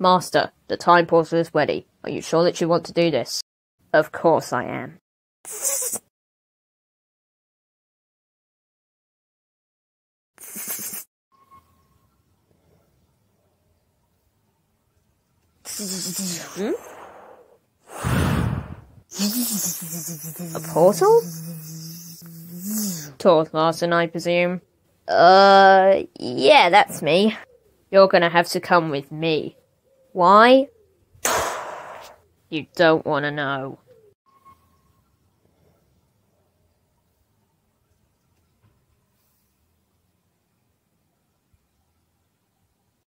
Master, the time portal is ready. Are you sure that you want to do this? Of course I am. A portal? Tour Larson, I presume. Yeah, that's me. You're gonna have to come with me. Why? You don't want to know.